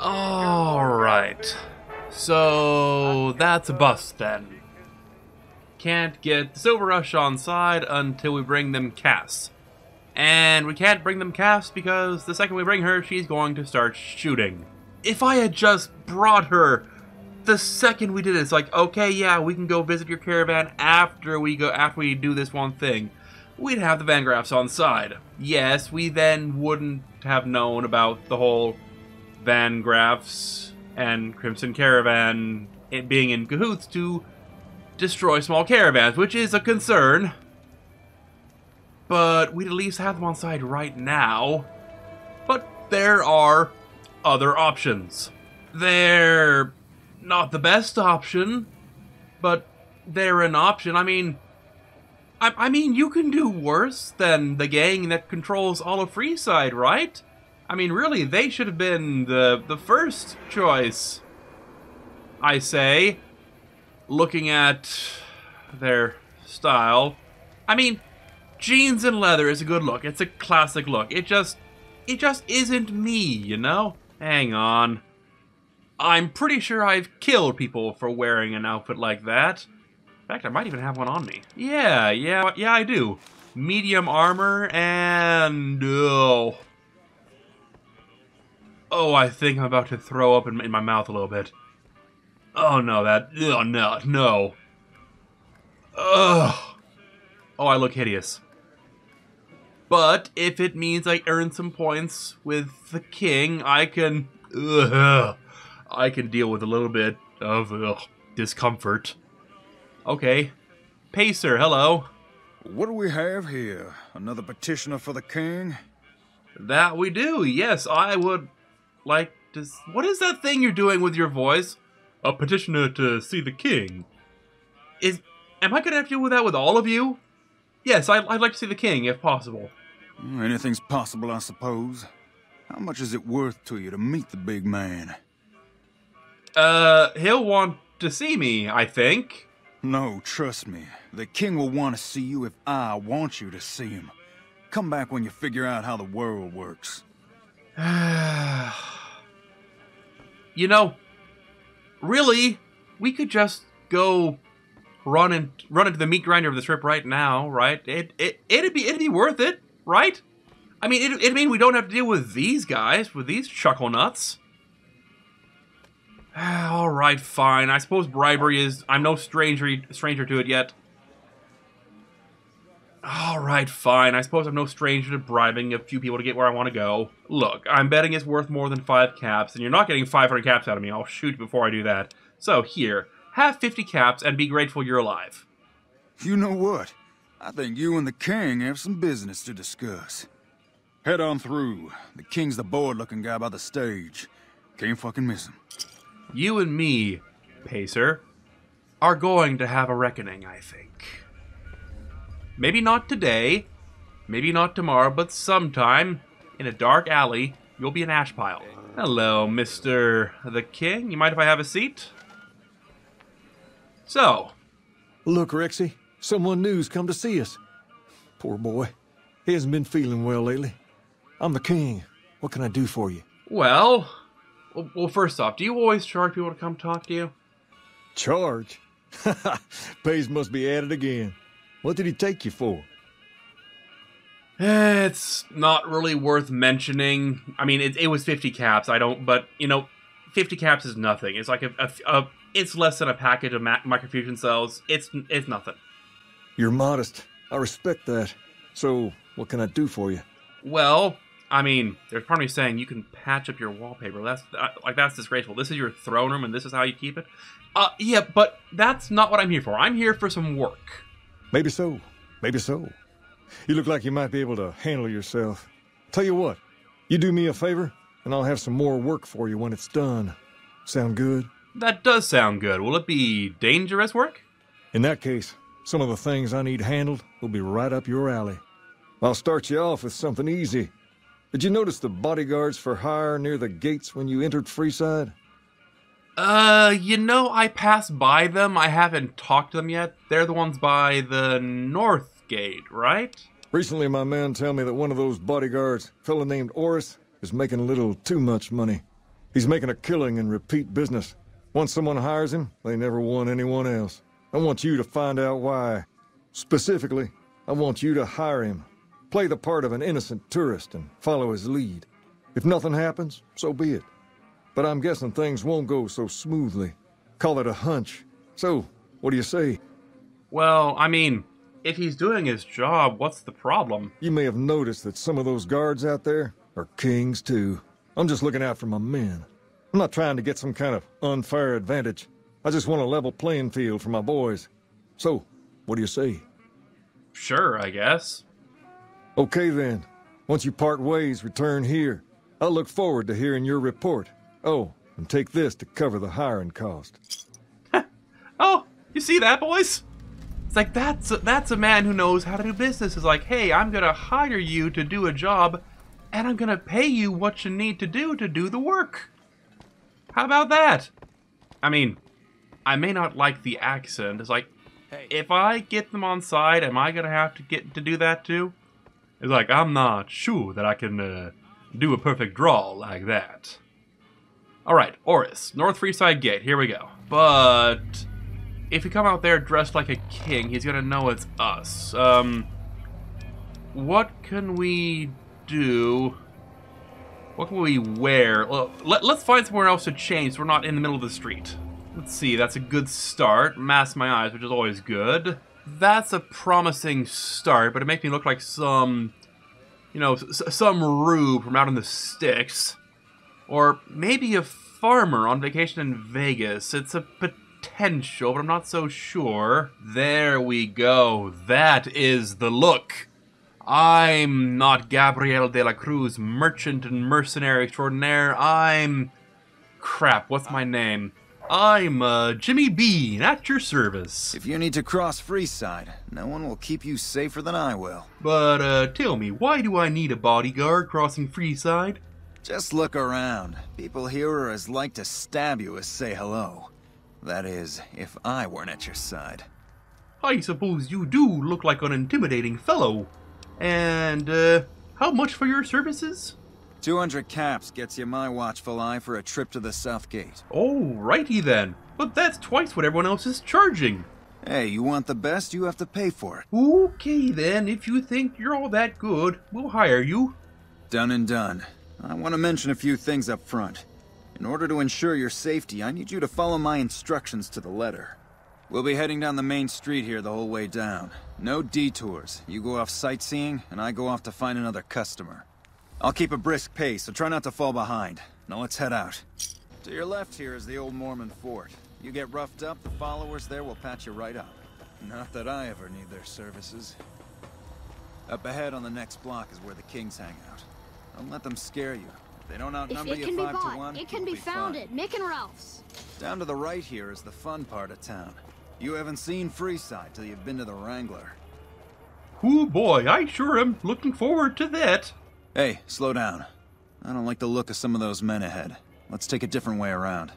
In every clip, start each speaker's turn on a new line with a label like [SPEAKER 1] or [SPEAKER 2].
[SPEAKER 1] Alright. So that's a bust then. Can't get the Silver Rush on side until we bring them Cass. And we can't bring them Cass because the second we bring her, she's going to start shooting. If I had just brought her the second we did it, it's like, okay, yeah, we can go visit your caravan after we do this one thing. We'd have the Van Graffs on side. Yes, we then wouldn't have known about the whole Van Graffs and Crimson Caravan being in cahoots to destroy small caravans, which is a concern. But we'd at least have them on side right now. But there are other options. They're not the best option, but they're an option. I mean, you can do worse than the gang that controls all of Freeside, right? I mean, really, they should have been the first choice, I say, looking at their style. I mean, jeans and leather is a good look. It's a classic look. It just isn't me, you know? Hang on. I'm pretty sure I've killed people for wearing an outfit like that. In fact, I might even have one on me. Yeah, I do. Medium armor and... Oh, I think I'm about to throw up in my mouth a little bit. Oh, no, no. Ugh. Oh, I look hideous. But if it means I earn some points with the king, I can deal with a little bit of discomfort. Okay. Pacer, hello.
[SPEAKER 2] What do we have here? Another petitioner for the king?
[SPEAKER 1] That we do, yes. I would like to... What is that thing you're doing with your voice? A petitioner to see the king. Am I going to have to deal with that with all of you? Yes, I'd like to see the king, if possible.
[SPEAKER 2] Anything's possible, I suppose. How much is it worth to you to meet the big man?
[SPEAKER 1] He'll want to see me, I think.
[SPEAKER 2] No, trust me. The king will want to see you if I want you to see him. Come back when you figure out how the world works.
[SPEAKER 1] You know, really, we could just go run into the meat grinder of the strip right now, right? It'd be worth it, right? I mean, it'd mean we don't have to deal with these guys, with these chuckle nuts. All right, fine. I suppose bribery is... I'm no stranger to it yet. All right, fine. I suppose I'm no stranger to bribing a few people to get where I want to go. Look, I'm betting it's worth more than 5 caps, and you're not getting 500 caps out of me. I'll shoot you before I do that. So, here. Have 50 caps and be grateful you're alive.
[SPEAKER 2] You know what? I think you and the king have some business to discuss. Head on through. The king's the bored-looking guy by the stage. Can't fucking miss him.
[SPEAKER 1] You and me, Pacer, are going to have a reckoning, I think. Maybe not today, maybe not tomorrow, but sometime, in a dark alley, you'll be an ash pile. Hello, Mr. the King. You mind if I have a seat? So.
[SPEAKER 3] Look, Rexy, someone new's come to see us. Poor boy. He hasn't been feeling well lately. I'm the king. What can I do for you?
[SPEAKER 1] Well, first off, do you always charge people to come talk to you?
[SPEAKER 3] Charge? Pays must be at it again. What did he take you for?
[SPEAKER 1] It's not really worth mentioning. I mean, it was 50 caps. But, you know, 50 caps is nothing. It's like it's less than a package of microfusion cells. It's nothing.
[SPEAKER 3] You're modest. I respect that. So, what can I do for you?
[SPEAKER 1] Well, I mean, there's part of me saying you can patch up your wallpaper. That's disgraceful. This is your throne room, and this is how you keep it. Yeah, but that's not what I'm here for. I'm here for some work.
[SPEAKER 3] Maybe so. Maybe so. You look like you might be able to handle yourself. Tell you what, you do me a favor, and I'll have some more work for you when it's done. Sound good?
[SPEAKER 1] That does sound good. Will it be dangerous work?
[SPEAKER 3] In that case, some of the things I need handled will be right up your alley. I'll start you off with something easy. Did you notice the bodyguards for hire near the gates when you entered Freeside?
[SPEAKER 1] You know, I passed by them. I haven't talked to them yet. They're the ones by the north gate, right?
[SPEAKER 3] Recently, my man told me that one of those bodyguards, a fella named Oris, is making a little too much money. He's making a killing in repeat business. Once someone hires him, they never want anyone else. I want you to find out why. Specifically, I want you to hire him. Play the part of an innocent tourist and follow his lead. If nothing happens, so be it. But I'm guessing things won't go so smoothly. Call it a hunch. So, what do you say?
[SPEAKER 1] Well, I mean, if he's doing his job, what's the problem?
[SPEAKER 3] You may have noticed that some of those guards out there are kings too. I'm just looking out for my men. I'm not trying to get some kind of unfair advantage. I just want a level playing field for my boys. So, what do you say?
[SPEAKER 1] Sure, I guess.
[SPEAKER 3] Okay then. Once you part ways, return here. I'll look forward to hearing your report. Oh, and take this to cover the hiring cost.
[SPEAKER 1] Oh, you see that, boys? It's like, that's a man who knows how to do business. It's like, hey, I'm gonna hire you to do a job, and I'm gonna pay you what you need to do the work. How about that? I mean, I may not like the accent. It's like, if I get them on side, am I gonna have to get to do that too? It's like, I'm not sure that I can do a perfect drawl like that. Alright, Oris, North Freeside Gate, here we go. But if you come out there dressed like a king, he's gonna know it's us. What can we do? What can we wear? Well, let's find somewhere else to change so we're not in the middle of the street. Let's see, that's a good start. Mask my eyes, which is always good. That's a promising start, but it makes me look like some, you know, some rube from out in the sticks. Or maybe a farmer on vacation in Vegas. It's a potential, but I'm not so sure. There we go. That is the look. I'm not Gabriel de la Cruz, merchant and mercenary extraordinaire. I'm... crap, what's my name? I'm, Jimmy Bean, at your service.
[SPEAKER 2] If you need to cross Freeside, no one will keep you safer than I will.
[SPEAKER 1] But, tell me, why do I need a bodyguard crossing Freeside?
[SPEAKER 2] Just look around. People here are as like to stab you as say hello. That is, if I weren't at your side.
[SPEAKER 1] I suppose you do look like an intimidating fellow. And, how much for your services?
[SPEAKER 2] 200 caps gets you my watchful eye for a trip to the South Gate.
[SPEAKER 1] Alrighty then. But that's twice what everyone else is charging.
[SPEAKER 2] Hey, you want the best, you have to pay for it.
[SPEAKER 1] Okay then, if you think you're all that good, we'll hire you.
[SPEAKER 2] Done and done. I want to mention a few things up front. In order to ensure your safety, I need you to follow my instructions to the letter. We'll be heading down the main street here the whole way down. No detours. You go off sightseeing, and I go off to find another customer. I'll keep a brisk pace, so try not to fall behind. Now let's head out. To your left here is the old Mormon fort. You get roughed up, the followers there will patch you right up. Not that I ever need their services. Up ahead on the next block is where the kings hang out. Don't let them scare you. If they don't outnumber you 5 to 1,
[SPEAKER 4] it can be found at Mick and Ralph's.
[SPEAKER 2] Down to the right here is the fun part of town. You haven't seen Freeside till you've been to the Wrangler.
[SPEAKER 1] Oh boy, I sure am looking forward to that.
[SPEAKER 2] Hey, slow down. I don't like the look of some of those men ahead. Let's take a different way around.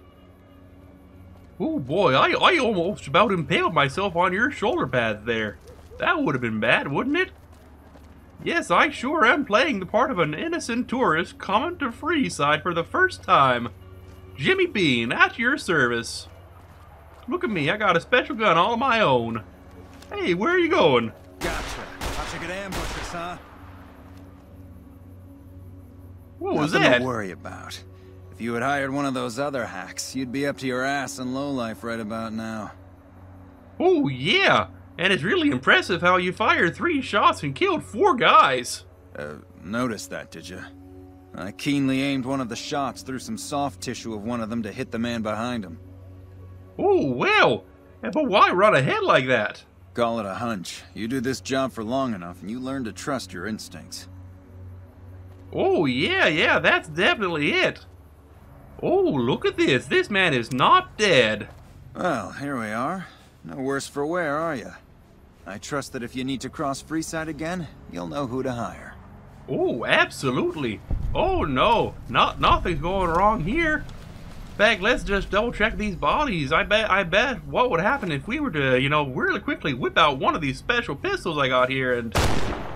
[SPEAKER 1] Oh boy, I almost about impaled myself on your shoulder pads there. That would have been bad, wouldn't it? Yes, I sure am playing the part of an innocent tourist coming to Freeside for the first time. Jimmy Bean, at your service. Look at me, I got a special gun all of my own. Hey, where are you going?
[SPEAKER 2] Gotcha. Thought you could ambush us, huh?
[SPEAKER 1] What was
[SPEAKER 2] Nothing
[SPEAKER 1] that?
[SPEAKER 2] to worry about. If you had hired one of those other hacks, you'd be up to your ass in lowlife right about now.
[SPEAKER 1] Oh yeah, and it's really impressive how you fired 3 shots and killed 4 guys.
[SPEAKER 2] Noticed that, did you? I keenly aimed one of the shots through some soft tissue of one of them to hit the man behind him.
[SPEAKER 1] Oh well, but why run ahead like that?
[SPEAKER 2] Call it a hunch. You do this job for long enough and you learn to trust your instincts.
[SPEAKER 1] Oh yeah, that's definitely it. Oh, look at this. This man is not dead.
[SPEAKER 2] Well, here we are. No worse for wear, are you? I trust that if you need to cross Freeside again, you'll know who to hire.
[SPEAKER 1] Oh, absolutely. Oh no, nothing's going wrong here. In fact, let's just double check these bodies. I bet what would happen if we were to, you know, really quickly whip out one of these special pistols I got here and...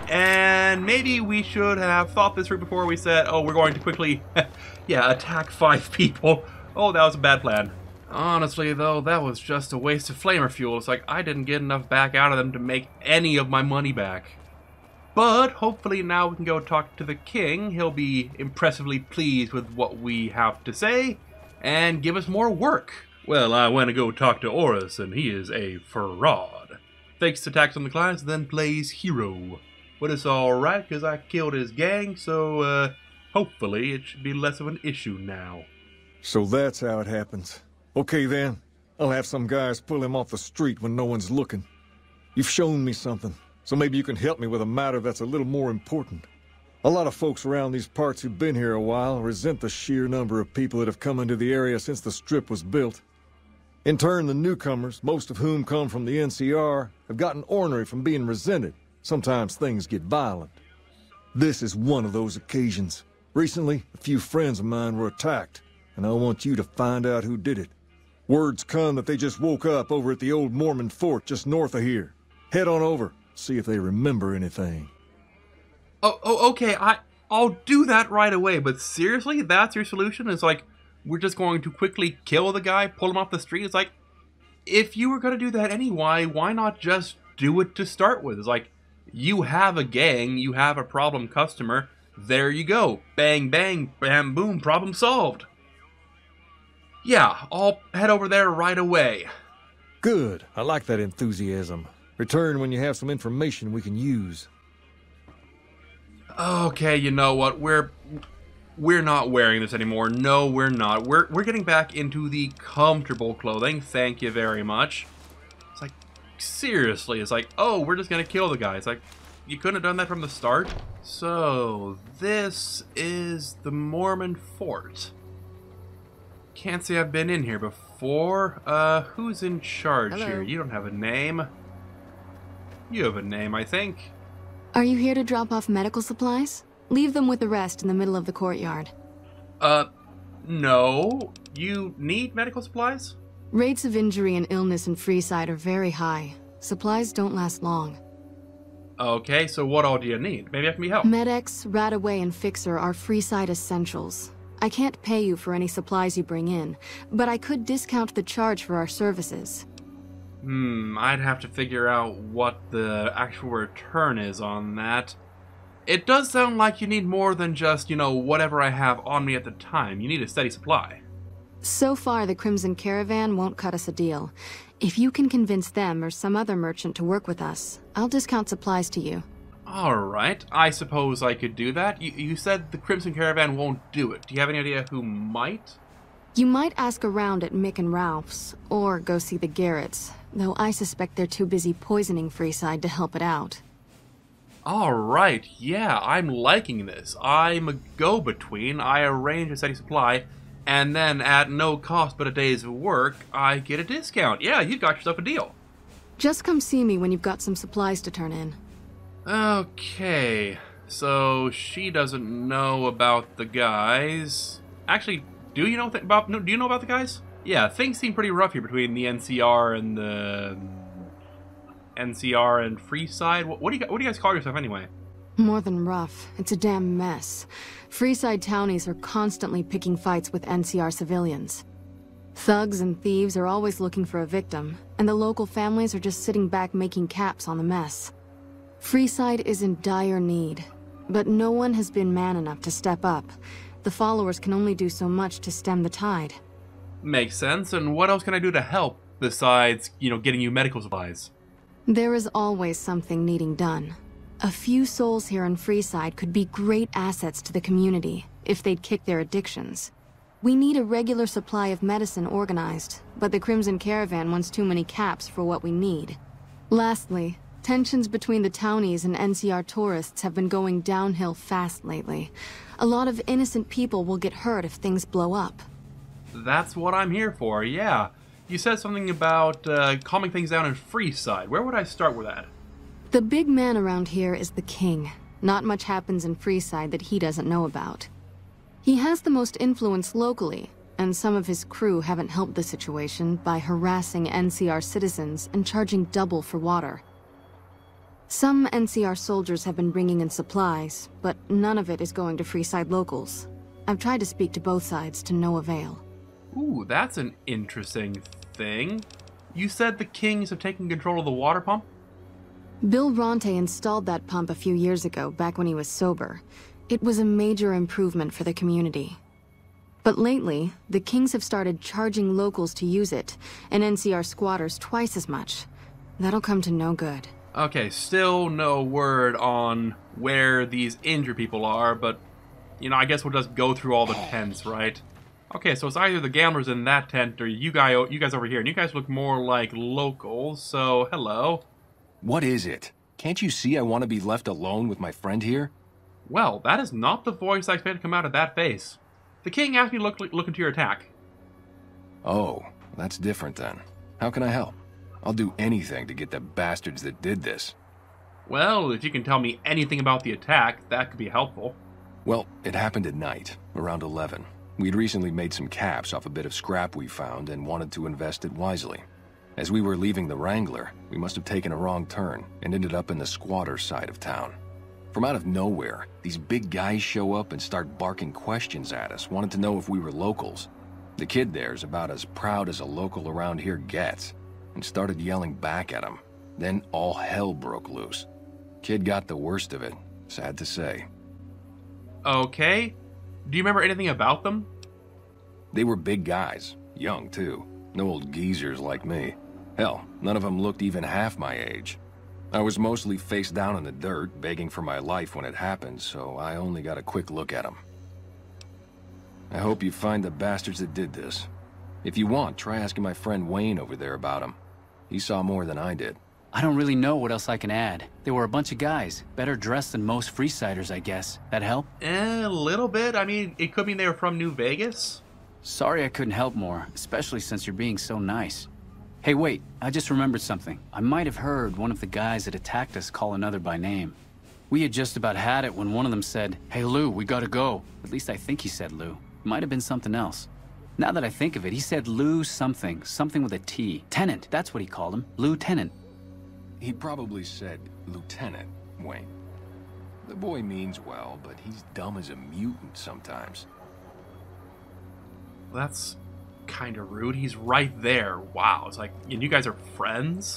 [SPEAKER 1] And maybe we should have thought this through before we said, oh, we're going to quickly, yeah, attack 5 people. Oh, that was a bad plan. Honestly, though, that was just a waste of flamer fuel. It's like I didn't get enough back out of them to make any of my money back. But hopefully now we can go talk to the king. He'll be impressively pleased with what we have to say and give us more work. Well, I want to go talk to Horus, and he is a fraud. Fakes attacks on the clients, then plays hero. But it's alright, because I killed his gang, so hopefully it should be less of an issue now.
[SPEAKER 3] So that's how it happens. Okay then, I'll have some guys pull him off the street when no one's looking. You've shown me something, so maybe you can help me with a matter that's a little more important. A lot of folks around these parts who've been here a while resent the sheer number of people that have come into the area since the Strip was built. In turn, the newcomers, most of whom come from the NCR, have gotten ornery from being resented. Sometimes things get violent. This is one of those occasions. Recently, a few friends of mine were attacked, and I want you to find out who did it. Word's come that they just woke up over at the old Mormon fort just north of here. Head on over, see if they remember anything.
[SPEAKER 1] Oh, okay, I'll do that right away, but seriously, that's your solution? It's like, we're just going to quickly kill the guy, pull him off the street? It's like, if you were going to do that anyway, why not just do it to start with? It's like, you have a gang, you have a problem customer, there you go. Bang, bang, bam, boom, problem solved. Yeah, I'll head over there right away.
[SPEAKER 3] Good. I like that enthusiasm. Return when you have some information we can use.
[SPEAKER 1] Okay, you know what? We're not wearing this anymore. No, we're not. We're getting back into the comfortable clothing. Thank you very much. It's like, seriously, it's like, oh, we're just gonna kill the guy. It's like, you couldn't have done that from the start? So, this is the Mormon fort. Can't say I've been in here before. Who's in charge here? You don't have a name. You have a name, I think.
[SPEAKER 5] Are you here to drop off medical supplies? Leave them with the rest in the middle of the courtyard.
[SPEAKER 1] No. You need medical supplies?
[SPEAKER 5] Rates of injury and illness in Freeside are very high. Supplies don't last long.
[SPEAKER 1] Okay, so what all do you need? Maybe I can be helped.
[SPEAKER 5] Med-X, Radaway, and Fixer are Freeside essentials. I can't pay you for any supplies you bring in, but I could discount the charge for our services.
[SPEAKER 1] I'd have to figure out what the actual return is on that. It does sound like you need more than just, you know, whatever I have on me at the time. You need a steady supply.
[SPEAKER 5] So far, the Crimson Caravan won't cut us a deal. If you can convince them or some other merchant to work with us, I'll discount supplies to you.
[SPEAKER 1] Alright, I suppose I could do that. You said the Crimson Caravan won't do it. Do you have any idea who might?
[SPEAKER 5] You might ask around at Mick and Ralph's, or go see the Garretts, though I suspect they're too busy poisoning Freeside to help it out.
[SPEAKER 1] Alright, yeah, I'm liking this. I'm a go-between. I arrange a steady supply, and then at no cost but a day's work, I get a discount. Yeah, you got yourself a deal.
[SPEAKER 5] Just come see me when you've got some supplies to turn in.
[SPEAKER 1] Okay, so she doesn't know about the guys. Actually, do you know about the guys? Yeah, things seem pretty rough here between the NCR and the NCR and Freeside. What do you guys call yourself anyway?
[SPEAKER 5] More than rough. It's a damn mess. Freeside townies are constantly picking fights with NCR civilians. Thugs and thieves are always looking for a victim, and the local families are just sitting back making caps on the mess. Freeside is in dire need, but no one has been man enough to step up. The followers can only do so much to stem the tide.
[SPEAKER 1] Makes sense, and what else can I do to help besides, you know, getting you medical supplies?
[SPEAKER 5] There is always something needing done. A few souls here in Freeside could be great assets to the community if they'd kick their addictions. We need a regular supply of medicine organized, but the Crimson Caravan wants too many caps for what we need. Lastly, tensions between the townies and NCR tourists have been going downhill fast lately. A lot of innocent people will get hurt if things blow up.
[SPEAKER 1] That's what I'm here for, yeah. You said something about calming things down in Freeside. Where would I start with that?
[SPEAKER 5] The big man around here is the king. Not much happens in Freeside that he doesn't know about. He has the most influence locally, and some of his crew haven't helped the situation by harassing NCR citizens and charging double for water. Some NCR soldiers have been bringing in supplies, but none of it is going to Freeside locals. I've tried to speak to both sides to no avail.
[SPEAKER 1] Ooh, that's an interesting thing. You said the Kings have taken control of the water pump?
[SPEAKER 5] Bill Ronte installed that pump a few years ago, back when he was sober. It was a major improvement for the community. But lately, the Kings have started charging locals to use it, and NCR squatters twice as much. That'll come to no good.
[SPEAKER 1] Okay, still no word on where these injured people are, but, you know, I guess we'll just go through all the tents, right? Okay, so it's either the gamblers in that tent or you guys over here, and you guys look more like locals, so hello.
[SPEAKER 6] What is it? Can't you see I want to be left alone with my friend here?
[SPEAKER 1] Well, that is not the voice I expected to come out of that face. The King asked me to look into your attack.
[SPEAKER 6] Oh, that's different then. How can I help? I'll do anything to get the bastards that did this.
[SPEAKER 1] Well, if you can tell me anything about the attack, that could be helpful.
[SPEAKER 6] Well, it happened at night, around 11. We'd recently made some caps off a bit of scrap we found and wanted to invest it wisely. As we were leaving the Wrangler, we must have taken a wrong turn and ended up in the squatter side of town. From out of nowhere, these big guys show up and start barking questions at us, wanted to know if we were locals. The kid there's about as proud as a local around here gets, and started yelling back at him. Then all hell broke loose. Kid got the worst of it, sad to say.
[SPEAKER 1] Okay. Do you remember anything about them?
[SPEAKER 6] They were big guys, young too. No old geezers like me. Hell, none of them looked even half my age. I was mostly face down in the dirt, begging for my life when it happened, so I only got a quick look at them. I hope you find the bastards that did this. If you want, try asking my friend Wayne over there about them. He saw more than I did.
[SPEAKER 7] I don't really know what else I can add. They were a bunch of guys, better dressed than most Freesiders, I guess. That help?
[SPEAKER 1] A little bit. I mean, it could mean they were from New Vegas.
[SPEAKER 7] Sorry I couldn't help more, especially since you're being so nice. Hey, wait, I just remembered something. I might have heard one of the guys that attacked us call another by name. We had just about had it when one of them said, "Hey Lou, we gotta go." At least I think he said Lou. It might have been something else. Now that I think of it, he said Lou something with a T. Tennant, that's what he called him. Lieutenant.
[SPEAKER 6] He probably said Lieutenant, Wayne. The boy means well, but he's dumb as a mutant sometimes.
[SPEAKER 1] That's kind of rude. He's right there. Wow. It's like, and you guys are friends?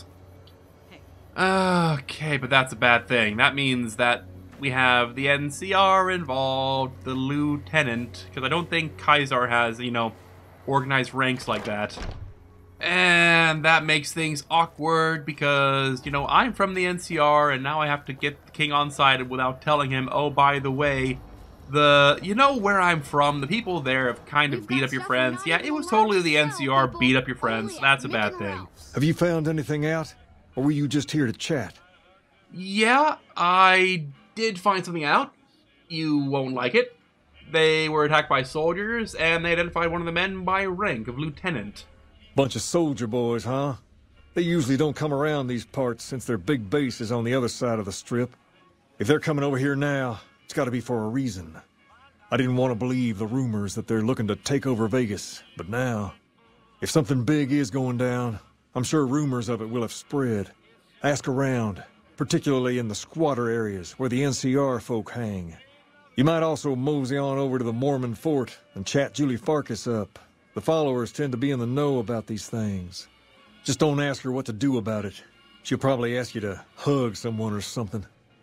[SPEAKER 1] Okay, but that's a bad thing. That means that we have the NCR involved, the lieutenant, because I don't think Kaiser has, you know, organized ranks like that. And that makes things awkward because, you know, I'm from the NCR and now I have to get the King on side without telling him, oh, by the way, you know where I'm from, the people there have kind of beat up your friends. Yeah, it was totally the NCR beat up your friends. That's a bad thing.
[SPEAKER 3] Have you found anything out? Or were you just here to chat?
[SPEAKER 1] Yeah, I did find something out. You won't like it. They were attacked by soldiers, and they identified one of the men by rank of lieutenant.
[SPEAKER 3] Bunch of soldier boys, huh? They usually don't come around these parts since their big base is on the other side of the strip. If they're coming over here now, it's gotta be for a reason. I didn't want to believe the rumors that they're looking to take over Vegas, but now, if something big is going down, I'm sure rumors of it will have spread. Ask around, particularly in the squatter areas where the NCR folk hang. You might also mosey on over to the Mormon fort and chat Julie Farkas up. The followers tend to be in the know about these things. Just don't ask her what to do about it. She'll probably ask you to hug someone or something.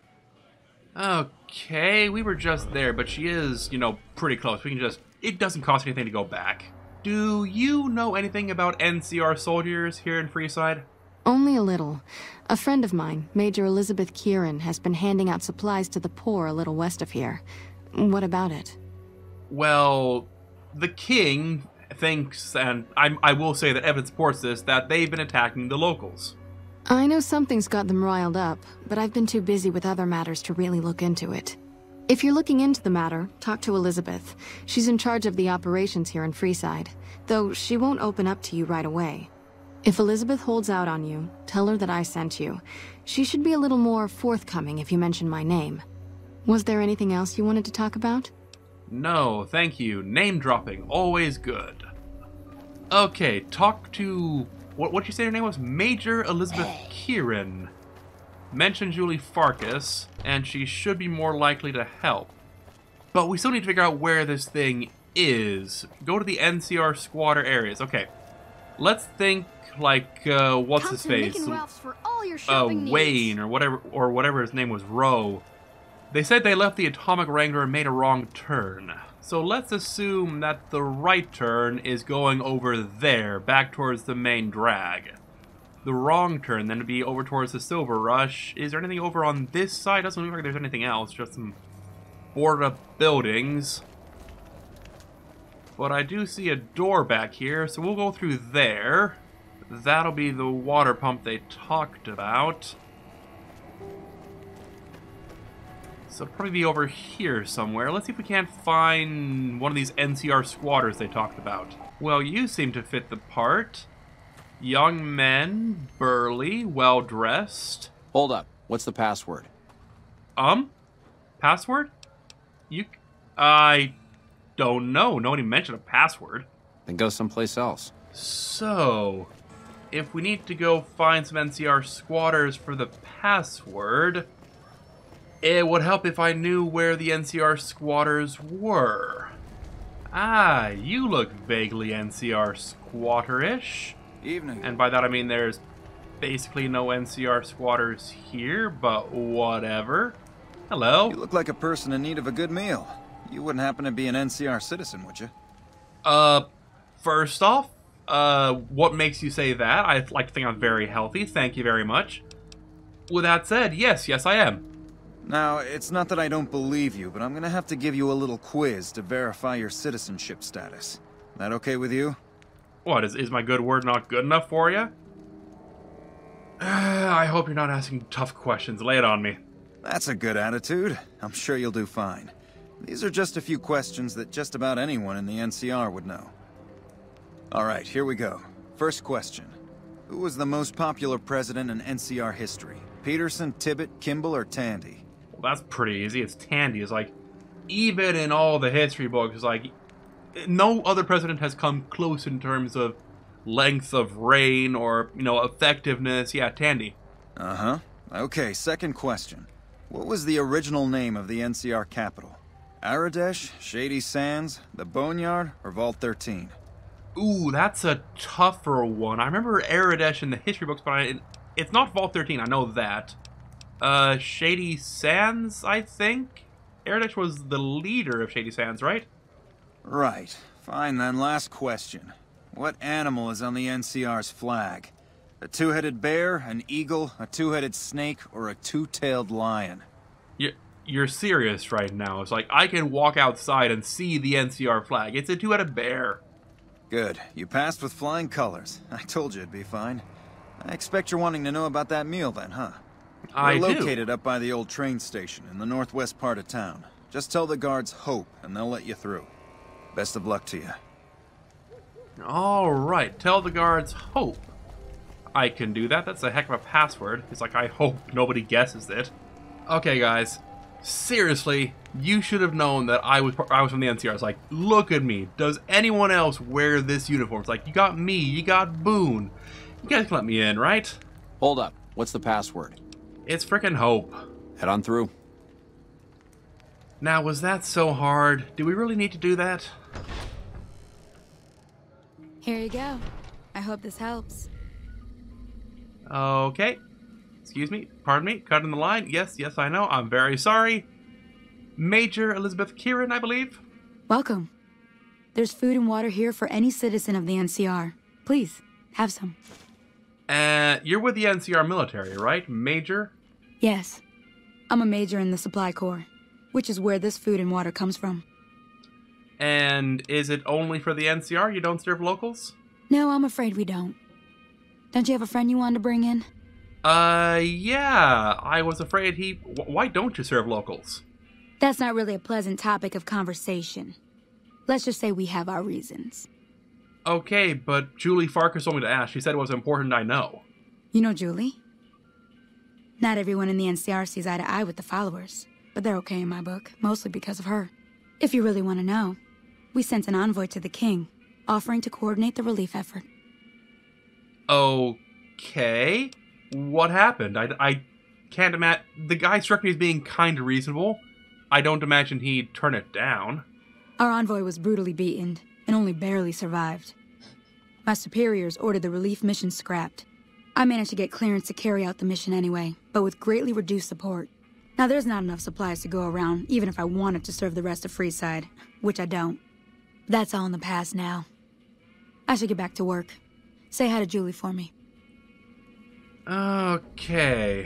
[SPEAKER 1] Okay, we were just there, but she is, you know, pretty close. We can just... It doesn't cost anything to go back. Do you know anything about NCR soldiers here in Freeside?
[SPEAKER 5] Only a little. A friend of mine, Major Elizabeth Kieran, has been handing out supplies to the poor a little west of here. What about it?
[SPEAKER 1] Well, the King thinks, and I will say that evidence supports this, that they've been attacking the locals.
[SPEAKER 5] I know something's got them riled up, but I've been too busy with other matters to really look into it. If you're looking into the matter, talk to Elizabeth. She's in charge of the operations here in Freeside, though she won't open up to you right away. If Elizabeth holds out on you, tell her that I sent you. She should be a little more forthcoming if you mention my name. Was there anything else you wanted to talk about?
[SPEAKER 1] No, thank you. Name dropping, always good. Okay, talk to... What'd you say her name was? Major Elizabeth Kieran. mention Julie Farkas, and she should be more likely to help. But we still need to figure out where this thing is. Go to the NCR squatter areas. Okay. Let's think like, what's his face?
[SPEAKER 4] Mick and Ralph's for all your shopping
[SPEAKER 1] Wayne,
[SPEAKER 4] needs.
[SPEAKER 1] or whatever his name was, Rowe. They said they left the Atomic Wrangler and made a wrong turn. So let's assume that the right turn is going over there, back towards the main drag. The wrong turn then would be over towards the Silver Rush. Is there anything over on this side? Doesn't look like there's anything else, just some boarded up buildings. But I do see a door back here, so we'll go through there. That'll be the water pump they talked about. So it'll probably be over here somewhere. Let's see if we can't find one of these NCR squatters they talked about. Well, you seem to fit the part. Young men, burly, well-dressed.
[SPEAKER 8] Hold up. What's the password?
[SPEAKER 1] Password? I don't know. Nobody mentioned a password.
[SPEAKER 8] Then go someplace else.
[SPEAKER 1] So, if we need to go find some NCR squatters for the password, it would help if I knew where the NCR squatters were. Ah, you look vaguely NCR squatter-ish.
[SPEAKER 2] Evening.
[SPEAKER 1] And by that I mean there's basically no NCR squatters here, but whatever. Hello.
[SPEAKER 2] You look like a person in need of a good meal. You wouldn't happen to be an NCR citizen, would you?
[SPEAKER 1] First off, what makes you say that? I like to think I'm very healthy, thank you very much. With that said, yes, I am.
[SPEAKER 2] Now, it's not that I don't believe you, but I'm gonna have to give you a little quiz to verify your citizenship status. That okay with you?
[SPEAKER 1] What, is my good word not good enough for you? I hope you're not asking tough questions. Lay it on me.
[SPEAKER 2] That's a good attitude. I'm sure you'll do fine. These are just a few questions that just about anyone in the NCR would know. Alright, here we go. First question. Who was the most popular president in NCR history? Peterson, Tibbet, Kimball, or Tandy?
[SPEAKER 1] Well, that's pretty easy. It's Tandy. It's like, even in all the history books, it's like, no other president has come close in terms of length of reign or, effectiveness. Yeah, Tandy.
[SPEAKER 2] Uh-huh. Okay, second question. What was the original name of the NCR capital? Aradesh, Shady Sands, the Boneyard, or Vault 13?
[SPEAKER 1] Ooh, that's a tougher one. I remember Aradesh in the history books, but it's not Vault 13, I know that. Shady Sands, I think? Aradesh was the leader of Shady Sands, right?
[SPEAKER 2] Right. Fine then, last question. What animal is on the NCR's flag? A two-headed bear, an eagle, a two-headed snake, or a two-tailed lion?
[SPEAKER 1] You're serious right now. It's like, I can walk outside and see the NCR flag. It's a two-headed bear.
[SPEAKER 2] Good. You passed with flying colors. I told you it'd be fine. I expect you're wanting to know about that meal then, huh?
[SPEAKER 1] I do.
[SPEAKER 2] We're located up by the old train station in the northwest part of town. Just tell the guards Hope, and they'll let you through. Best of luck to you.
[SPEAKER 1] Alright, tell the guards Hope. I can do that. That's a heck of a password. It's like, I hope nobody guesses it. Okay, guys. Seriously, you should have known that I was from the NCR. It's like, look at me. Does anyone else wear this uniform? It's like, you got me, you got Boone. You guys can let me in, right?
[SPEAKER 8] Hold up. What's the password?
[SPEAKER 1] It's frickin' Hope.
[SPEAKER 8] Head on through.
[SPEAKER 1] Now, was that so hard? Do we really need to do that?
[SPEAKER 9] Here you go. I hope this helps.
[SPEAKER 1] Okay. Excuse me. Pardon me. Cut in the line. Yes, I know. I'm very sorry. Major Elizabeth Kieran, I believe.
[SPEAKER 9] Welcome. There's food and water here for any citizen of the NCR. Please, have some.
[SPEAKER 1] You're with the NCR military, right, Major?
[SPEAKER 9] Yes. I'm a major in the Supply Corps, which is where this food and water comes from.
[SPEAKER 1] And is it only for the NCR? You don't serve locals?
[SPEAKER 9] No, I'm afraid we don't. Don't you have a friend you wanted to bring in?
[SPEAKER 1] Yeah. I was afraid why don't you serve locals?
[SPEAKER 9] That's not really a pleasant topic of conversation. Let's just say we have our reasons.
[SPEAKER 1] Okay, but Julie Farkas told me to ask. She said it was important I know.
[SPEAKER 9] You know Julie? Not everyone in the NCR sees eye to eye with the followers, but they're okay in my book, mostly because of her. If you really want to know, we sent an envoy to the king, offering to coordinate the relief effort.
[SPEAKER 1] Okay. What happened? I can't imagine... The guy struck me as being kind of reasonable. I don't imagine he'd turn it down.
[SPEAKER 9] Our envoy was brutally beaten and only barely survived. My superiors ordered the relief mission scrapped. I managed to get clearance to carry out the mission anyway, but with greatly reduced support. Now there's not enough supplies to go around, even if I wanted to serve the rest of Freeside, which I don't. That's all in the past now. I should get back to work. Say hi to Julie for me.
[SPEAKER 1] Okay.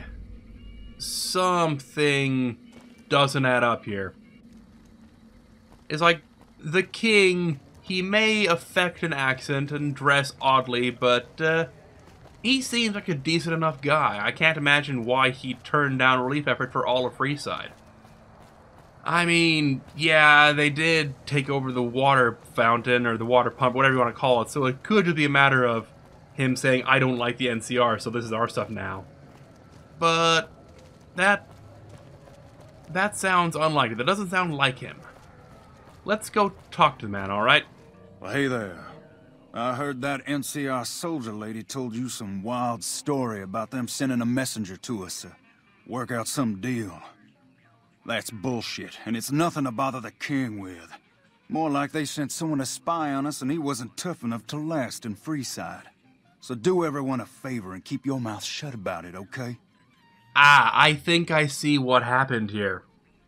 [SPEAKER 1] Something doesn't add up here. It's like, the king, he may affect an accent and dress oddly, but, he seems like a decent enough guy. I can't imagine why he turned down relief effort for all of Freeside. I mean, yeah, they did take over the water fountain, or the water pump, whatever you want to call it, so it could just be a matter of him saying, I don't like the NCR, so this is our stuff now. But that sounds unlikely. That doesn't sound like him. Let's go talk to the man, alright?
[SPEAKER 2] Well, hey there. I heard that NCR soldier lady told you some wild story about them sending a messenger to us to work out some deal. That's bullshit, and it's nothing to bother the king with. More like they sent someone to spy on us and he wasn't tough enough to last in Freeside. So do everyone a favor and keep your mouth shut about it, okay?
[SPEAKER 1] Ah, I think I see what happened here.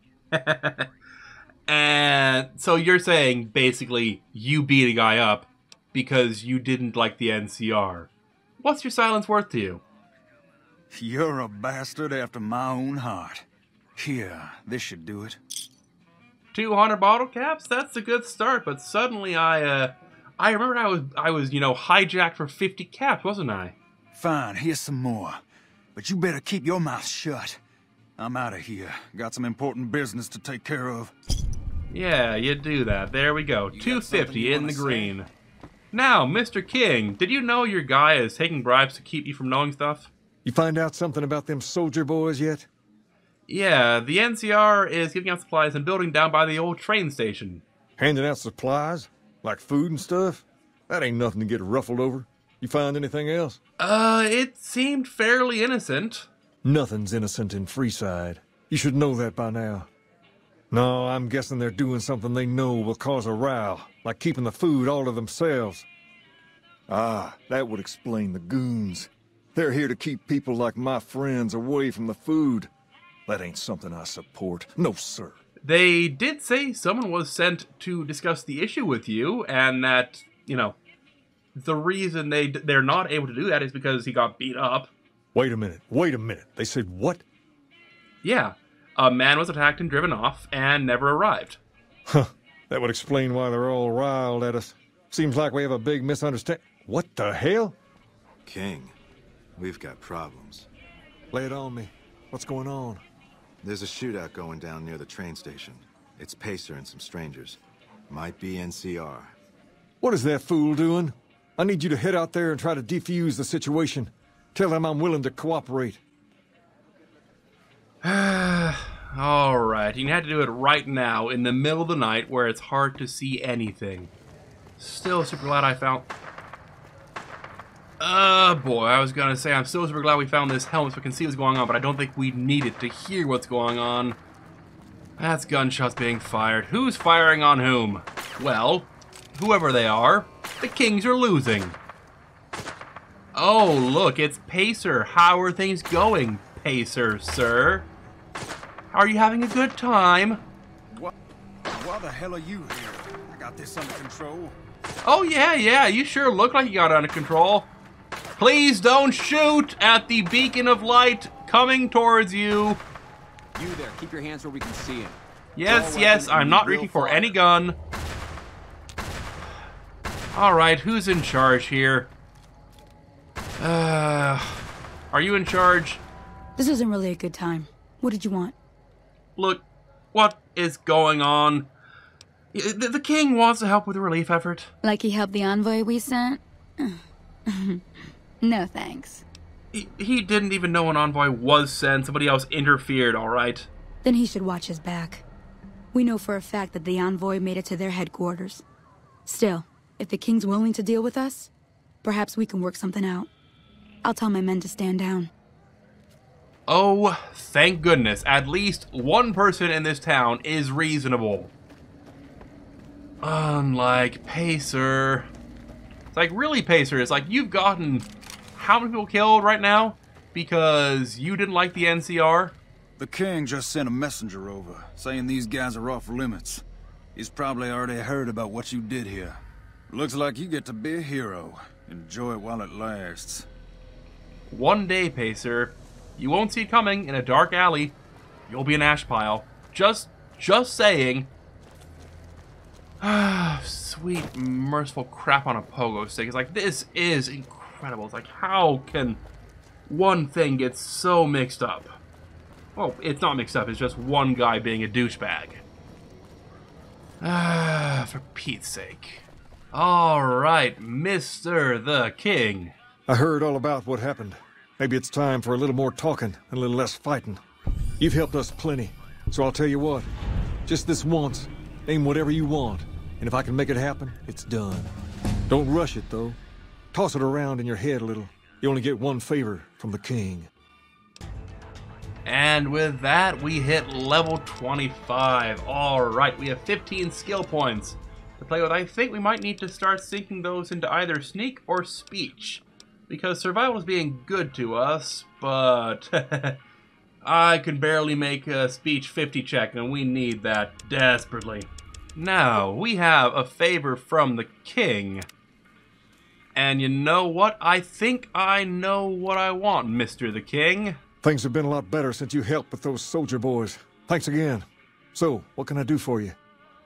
[SPEAKER 1] And so you're saying, basically, you beat a guy up because you didn't like the NCR. What's your silence worth to you?
[SPEAKER 2] You're a bastard after my own heart. Here, this should do it.
[SPEAKER 1] 200 bottle caps? That's a good start, but suddenly I remembered I was, hijacked for 50 caps, wasn't I?
[SPEAKER 2] Fine, here's some more. But you better keep your mouth shut. I'm out of here. Got some important business to take care of.
[SPEAKER 1] Yeah, you do that. There we go. 250 in the green. Now, Mr. King, did you know your guy is taking bribes to keep you from knowing stuff?
[SPEAKER 3] You find out something about them soldier boys yet?
[SPEAKER 1] Yeah, the NCR is giving out supplies and building down by the old train station.
[SPEAKER 3] Handing out supplies? Like food and stuff? That ain't nothing to get ruffled over. You find anything else?
[SPEAKER 1] It seemed fairly innocent.
[SPEAKER 3] Nothing's innocent in Freeside. You should know that by now. No, I'm guessing they're doing something they know will cause a row, like keeping the food all to themselves. Ah, that would explain the goons. They're here to keep people like my friends away from the food. That ain't something I support. No, sir.
[SPEAKER 1] They did say someone was sent to discuss the issue with you, and that, the reason they're not able to do that is because he got beat up.
[SPEAKER 3] Wait a minute. They said what?
[SPEAKER 1] Yeah. A man was attacked and driven off, and never arrived.
[SPEAKER 3] Huh. That would explain why they're all riled at us. Seems like we have a big misunderstanding. What the hell?
[SPEAKER 10] King, we've got problems.
[SPEAKER 3] Lay it on me. What's going on?
[SPEAKER 10] There's a shootout going down near the train station. It's Pacer and some strangers. Might be NCR.
[SPEAKER 3] What is that fool doing? I need you to head out there and try to defuse the situation. Tell them I'm willing to cooperate.
[SPEAKER 1] Alright, you had to do it right now, in the middle of the night, where it's hard to see anything. Still super glad I found... boy, I was gonna say, I'm still super glad we found this helmet so we can see what's going on, but I don't think we need it to hear what's going on. That's gunshots being fired. Who's firing on whom? Well, whoever they are, the Kings are losing. Oh, look, it's Pacer. How are things going, Pacer, sir? Are you having a good time?
[SPEAKER 2] Why the hell are you here? I got this under control.
[SPEAKER 1] Oh, yeah, you sure look like you got it under control. Please don't shoot at the beacon of light coming towards you.
[SPEAKER 8] You there, keep your hands where we can see him.
[SPEAKER 1] Yes, I'm not reaching for any gun. Alright, who's in charge here? Are you in charge?
[SPEAKER 9] This isn't really a good time. What did you want?
[SPEAKER 1] Look, what is going on? The king wants to help with the relief effort.
[SPEAKER 9] Like he helped the envoy we sent? No thanks.
[SPEAKER 1] He didn't even know an envoy was sent. Somebody else interfered, alright?
[SPEAKER 9] Then he should watch his back. We know for a fact that the envoy made it to their headquarters. Still, if the king's willing to deal with us, perhaps we can work something out. I'll tell my men to stand down.
[SPEAKER 1] Oh, thank goodness. At least one person in this town is reasonable. Unlike Pacer. It's like, really, Pacer? It's like, you've gotten how many people killed right now because you didn't like the NCR?
[SPEAKER 2] The king just sent a messenger over, saying these guys are off limits. He's probably already heard about what you did here. Looks like you get to be a hero. Enjoy it while it lasts.
[SPEAKER 1] One day, Pacer, you won't see it coming in a dark alley. You'll be an ash pile. Just saying. Sweet, merciful crap on a pogo stick. It's like, this is incredible. It's like, how can one thing get so mixed up? Well, it's not mixed up. It's just one guy being a douchebag. For Pete's sake. Alright, Mr. the King.
[SPEAKER 3] I heard all about what happened. Maybe it's time for a little more talking and a little less fighting. You've helped us plenty, so I'll tell you what. Just this once, aim whatever you want, and if I can make it happen, it's done. Don't rush it, though. Toss it around in your head a little. You only get one favor from the king.
[SPEAKER 1] And with that, we hit level 25. Alright, we have 15 skill points to play with. I think we might need to start sinking those into either sneak or speech, because survival is being good to us, but I can barely make a speech 50 check, and we need that desperately. Now, we have a favor from the king. And you know what? I think I know what I want, Mr. the King.
[SPEAKER 3] Things have been a lot better since you helped with those soldier boys. Thanks again. So, what can I do for you?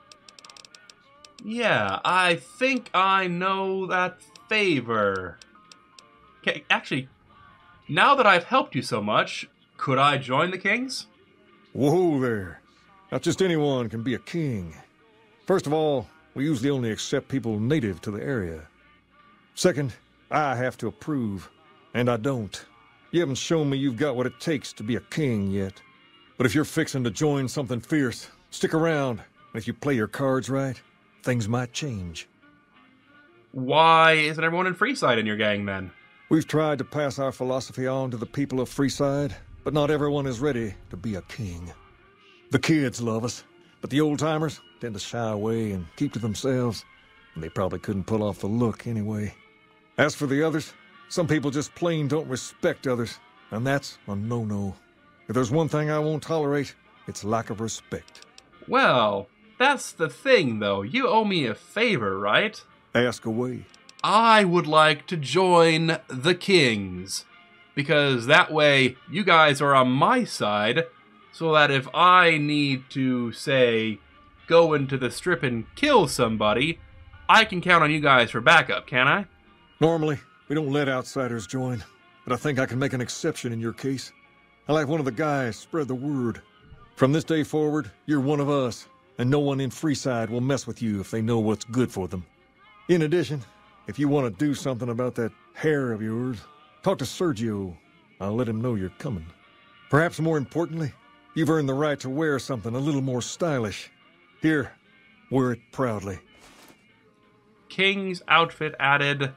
[SPEAKER 1] Yeah, I think I know that favor. Okay, actually, now that I've helped you so much, could I join the Kings?
[SPEAKER 3] Whoa there. Not just anyone can be a king. First of all, we usually only accept people native to the area. Second, I have to approve, and I don't. You haven't shown me you've got what it takes to be a king yet. But if you're fixing to join something fierce, stick around. And if you play your cards right, things might change.
[SPEAKER 1] Why isn't everyone in Freeside in your gang, then?
[SPEAKER 3] We've tried to pass our philosophy on to the people of Freeside, but not everyone is ready to be a king. The kids love us, but the old-timers tend to shy away and keep to themselves, and they probably couldn't pull off the look anyway. As for the others, some people just plain don't respect others, and that's a no-no. If there's one thing I won't tolerate, it's lack of respect.
[SPEAKER 1] Well, that's the thing, though. You owe me a favor, right?
[SPEAKER 3] Ask away.
[SPEAKER 1] I would like to join the Kings, because that way you guys are on my side, so that if I need to, say, go into the strip and kill somebody, I can count on you guys for backup, can I?
[SPEAKER 3] Normally, we don't let outsiders join, but I think I can make an exception in your case. I like one of the guys spread the word. From this day forward, you're one of us, and no one in Freeside will mess with you if they know what's good for them. In addition, if you want to do something about that hair of yours, talk to Sergio. I'll let him know you're coming. Perhaps more importantly, you've earned the right to wear something a little more stylish. Here, wear it proudly.
[SPEAKER 1] King's outfit added.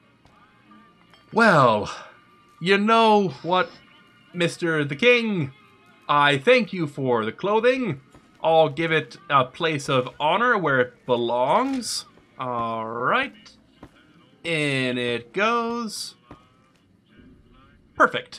[SPEAKER 1] Well, you know what, Mr. the King? I thank you for the clothing. I'll give it a place of honor where it belongs. Alright. In it goes. Perfect.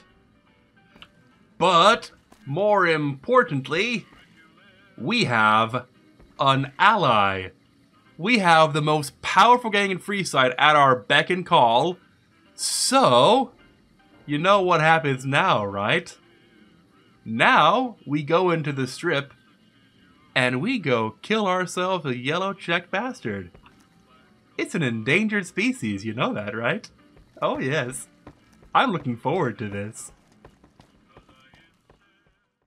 [SPEAKER 1] But, more importantly, we have an ally. We have the most powerful gang in Freeside at our beck and call. So, you know what happens now, right? Now, we go into the strip, and we go kill ourselves a yellow-checked bastard. It's an endangered species, you know that, right? Oh yes. I'm looking forward to this.